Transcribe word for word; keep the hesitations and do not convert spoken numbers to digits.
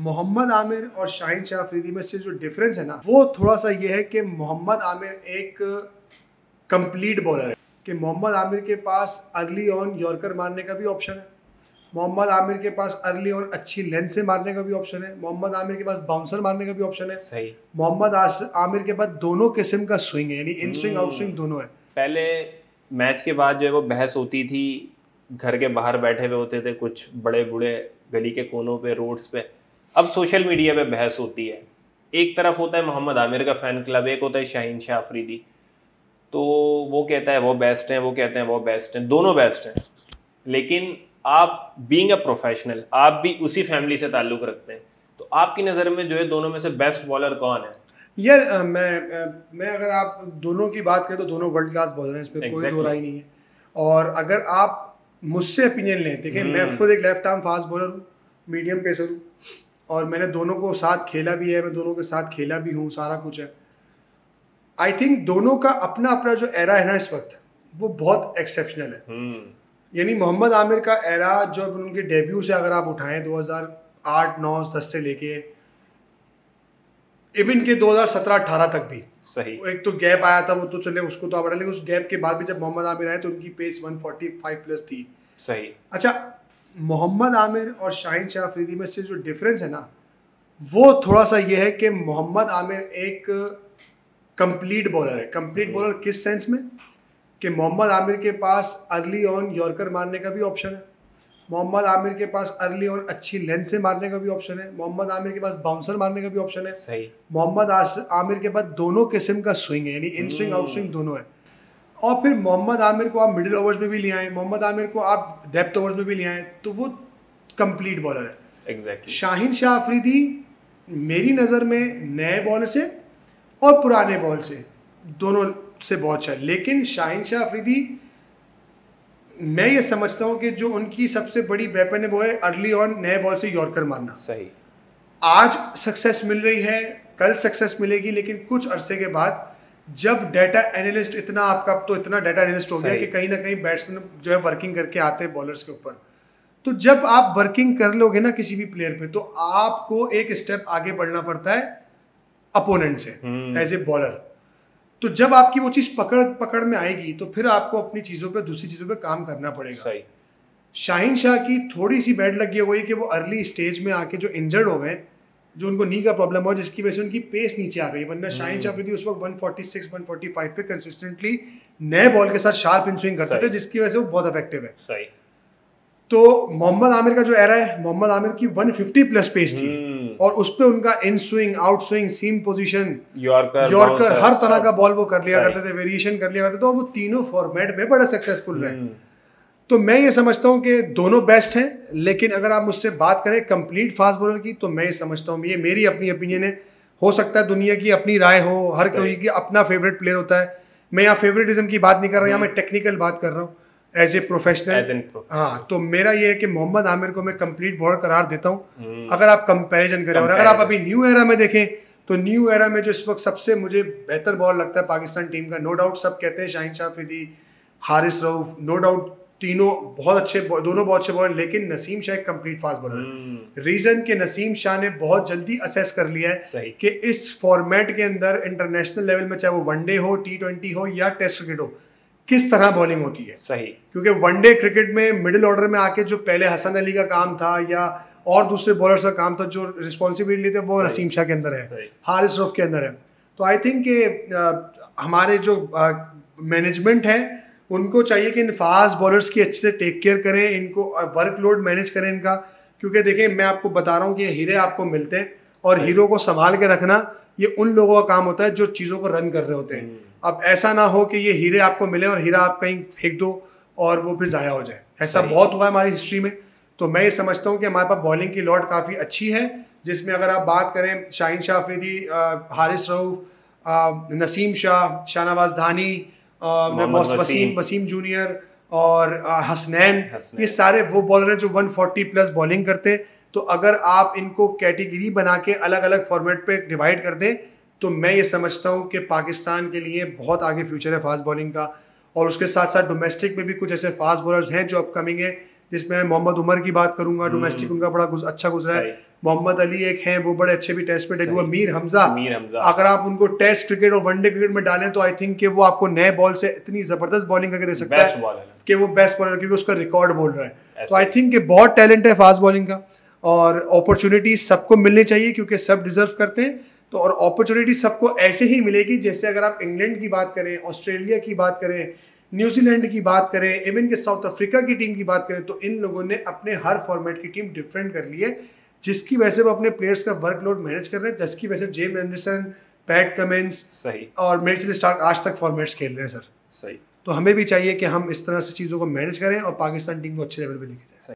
मोहम्मद आमिर और शाहीन शाह अफरीदी में से जो डिफरेंस है ना, वो थोड़ा सा ये है कि मोहम्मद आमिर एक कंप्लीट बॉलर है कि मोहम्मद आमिर के पास अर्ली ऑन यॉर्कर मारने का भी ऑप्शन है, मोहम्मद आमिर के पास अर्ली ऑन अच्छी लेंथ से मारने का भी ऑप्शन है, मोहम्मद आमिर के पास बाउंसर मारने का भी ऑप्शन है। सही। मोहम्मद आमिर के पास दोनों किस्म का स्विंग है, यानी इन स्विंग आउट स्विंग दोनों है। पहले मैच के बाद जो है वो बहस होती थी, घर के बाहर बैठे हुए होते थे कुछ बड़े बूढ़े गली के कोनों पे, रोड्स पे। अब सोशल मीडिया पे बहस होती है। एक तरफ होता है मोहम्मद आमिर का फ़ैन क्लब, एक होता है शाहीन शाह अफरीदी। तो वो कहता है वो बेस्ट हैं, वो कहते हैं वो बेस्ट हैं, दोनों बेस्ट हैं। लेकिन आप बीइंग अ प्रोफेशनल, आप भी उसी फैमिली से ताल्लुक़ रखते हैं, तो आपकी नज़र में जो है दोनों में से बेस्ट बॉलर कौन है? यार आ, मैं आ, मैं अगर आप दोनों की बात करें तो दोनों वर्ल्ड क्लास बॉलर हैं, इस पर exactly. कोई दो राय नहीं है। और अगर आप मुझसे ओपिनियन लें, देखिए hmm. मैं खुद एक लेफ्ट आर्म फास्ट बॉलर हूँ, मीडियम पेसर हूँ, और मैंने दोनों को साथ खेला भी है, मैं दोनों के साथ खेला भी हूँ, सारा कुछ है। आई थिंक दोनों का अपना अपना जो एरा है ना इस वक्त, वो बहुत एक्सेप्शनल है। hmm. यानी मोहम्मद आमिर का एरा जो उनके डेब्यू से अगर आप उठाएं दो हज़ार आठ नौ दस से लेके इवन के दो हज़ार सत्रह अठारह तक भी सही, एक तो गैप आया था, वो तो चले उसको तो आप लेकिन उस गैप के बाद भी जब मोहम्मद आमिर आए तो उनकी पेस एक सौ पैंतालीस प्लस थी। सही। अच्छा, मोहम्मद आमिर और शाहीन शाह अफरीदी में से जो डिफरेंस है ना, वो थोड़ा सा ये है कि मोहम्मद आमिर एक कंप्लीट बॉलर है। कंप्लीट बॉलर किस सेंस में कि मोहम्मद आमिर के पास अर्ली ऑन यॉर्कर मारने का भी ऑप्शन है, मोहम्मद आमिर के पास अर्ली और अच्छी लेंथ से मारने का भी ऑप्शन है, मोहम्मद आमिर के पास बाउंसर मारने का भी ऑप्शन है। सही। मोहम्मद आमिर के पास दोनों किस्म का स्विंग है, यानी इन स्विंग आउट स्विंग दोनों है। और फिर मोहम्मद आमिर को आप मिडिल ओवर्स में भी ले आए, मोहम्मद आमिर को आप डेप्थ ओवर्स में भी ले आए, तो वो कंप्लीट बॉलर है। एग्जैक्टली। शाहीन शाह अफरीदी मेरी नज़र में नए बॉलर से और पुराने बॉल से दोनों से बहुत अच्छा है। लेकिन शाहीन शाह अफरीदी मैं ये समझता हूँ कि जो उनकी सबसे बड़ी वेपन है वो है अर्ली ऑन नए बॉल से यॉर्कर मारना। सही। आज सक्सेस मिल रही है, कल सक्सेस मिलेगी, लेकिन कुछ अरसे के बाद जब डाटा एनालिस्ट इतना आपका तो इतना डाटा एनालिस्ट हो गया कि कहीं ना कहीं बैट्समैन जो है वर्किंग करके आते हैं बॉलर्स के ऊपर, तो जब आप वर्किंग कर लोगे ना किसी भी प्लेयर पे, तो आपको एक स्टेप आगे बढ़ना पड़ता है अपोनेंट से एज ए बॉलर। तो जब आपकी वो चीज़ पकड़ पकड़ में आएगी तो फिर आपको अपनी चीज़ों पे दूसरी चीज़ों पे काम करना पड़ेगा। सही। शाहीन शाह की थोड़ी सी बैड लगी हुई है कि वो अर्ली स्टेज में आके जो इंजर्ड हो गए, जो उनको नी का प्रॉब्लम हुआ, जिसकी वजह से उनकी पेस नीचे आ गई। वरना शाहीन शाह अफरीदी उस वक्त एक सौ छियालीस एक सौ पैंतालीस पे कंसिस्टेंटली नए बॉल के साथ शार्प इन स्विंग करते थे, जिसकी वजह से वो बहुत इफेक्टिव है। सही। तो मोहम्मद आमिर का जो एरा है, मोहम्मद आमिर की एक सौ पचास प्लस पेस थी और उस पे उनका in swing, out swing, seam position, yorker yorker हर तरह का बॉल वो कर लिया करते थे, वेरिएशन कर लिया करते थे, और वो तीनों फॉर्मेट में बड़ा सक्सेसफुल रहे। तो मैं ये समझता हूँ कि दोनों बेस्ट हैं। लेकिन अगर आप मुझसे बात करें कंप्लीट फास्ट बॉलर की, तो मैं ये समझता हूँ, ये मेरी अपनी ओपिनियन है, हो सकता है दुनिया की अपनी राय हो, हर कोई की अपना फेवरेट प्लेयर होता है। मैं यहाँ फेवरेटिज्म की बात नहीं कर रहा हूँ, यहाँ मैं टेक्निकल बात कर रहा हूँ एज ए प्रोफेशनल। हाँ, तो मेरा ये है कि मोहम्मद आमिर को मैं कंप्लीट बॉलर करार देता हूँ अगर आप कंपैरिजन करें। और अगर आप अभी न्यू एरा में देखें तो न्यू एरा में जो इस वक्त सबसे मुझे बेहतर बॉल लगता है पाकिस्तान टीम का, नो डाउट सब कहते हैं शाहीन शाह अफरीदी, हारिस रऊफ, नो डाउट तीनों बहुत अच्छे, दोनों बहुत अच्छे बॉलर। लेकिन नसीम शाह एक कंप्लीट फास्ट बॉलर है। रीजन कि नसीम शाह ने बहुत जल्दी असेस कर लिया है कि इस फॉर्मेट के अंदर इंटरनेशनल लेवल में, चाहे वो वनडे हो, टी ट्वेंटी हो या टेस्ट क्रिकेट हो, किस तरह बॉलिंग होती है। सही। क्योंकि वनडे क्रिकेट में मिडिल ऑर्डर में आके जो पहले हसन अली का काम था या और दूसरे बॉलर्स का काम था, जो रिस्पॉन्सिबिलिटी थे वो नसीम शाह के अंदर है, हारिस रऊफ के अंदर है। तो आई थिंक कि हमारे जो मैनेजमेंट है उनको चाहिए कि इन फास्ट बॉलर्स की अच्छे से टेक केयर करें, इनको वर्कलोड मैनेज करें इनका। क्योंकि देखिए मैं आपको बता रहा हूँ कि हीरे आपको मिलते हैं और हीरो को संभाल के रखना ये उन लोगों का काम होता है जो चीज़ों को रन कर रहे होते हैं। अब ऐसा ना हो कि ये हीरे आपको मिले और हीरा आप कहीं फेंक दो और वो फिर ज़ाया हो जाए। ऐसा बहुत हुआ है हमारी हिस्ट्री में। तो मैं ये समझता हूँ कि हमारे पास बॉलिंग की लॉट काफ़ी अच्छी है, जिसमें अगर आप बात करें शाहीन शाह अफरीदी, हारिस रऊफ, नसीम शाह, शाहनवाज धानी, वसीम वसीम जूनियर और हसनैन, ये सारे वो बॉलर हैं जो एक सौ चालीस प्लस बॉलिंग करते। तो अगर आप इनको कैटेगरी बना के अलग अलग फॉर्मेट पे डिवाइड कर दें तो मैं ये समझता हूँ कि पाकिस्तान के लिए बहुत आगे फ्यूचर है फास्ट बॉलिंग का। और उसके साथ साथ डोमेस्टिक में भी कुछ ऐसे फास्ट बॉलर्स हैं जो अपकमिंग है, जिसमें मैं मोहम्मद उमर की बात करूंगा, डोमेस्टिक उनका बड़ा अच्छा गुजरा है। मोहम्मद अली एक हैं, वो बड़े अच्छे भी टेस्ट पे डेब्यू हुआ, मीर हमजा मीर हमजा अगर आप उनको टेस्ट क्रिकेट और वनडे क्रिकेट में डालें तो आई थिंक कि वो आपको नए बॉल से इतनी जबरदस्त बॉलिंग करके दे सकता बेस्ट है बॉलर है कि वो बेस्ट बॉलर, क्योंकि उसका रिकॉर्ड बोल रहा है। ऐसे। तो आई थिंक कि बहुत टैलेंट है फास्ट बॉलिंग का, और अपॉर्चुनिटीज सबको मिलनी चाहिए क्योंकि सब डिजर्व करते हैं। तो और अपॉर्चुनिटी सबको ऐसे ही मिलेगी जैसे अगर आप इंग्लैंड की बात करें, ऑस्ट्रेलिया की बात करें, न्यूजीलैंड की बात करें, इवन के साउथ अफ्रीका की टीम की बात करें, तो इन लोगों ने अपने हर फॉर्मेट की टीम डिफरेंट कर ली है, जिसकी वजह से वो अपने प्लेयर्स का वर्कलोड मैनेज कर रहे हैं, जिसकी वजह से जेम्स एंडरसन, पैट कमिंस सही और मिचेल स्टार्क आज तक फॉर्मेट्स खेल रहे हैं सर। सही। तो हमें भी चाहिए कि हम इस तरह से चीज़ों को मैनेज करें और पाकिस्तान टीम को अच्छे लेवल पे लेके जाएं।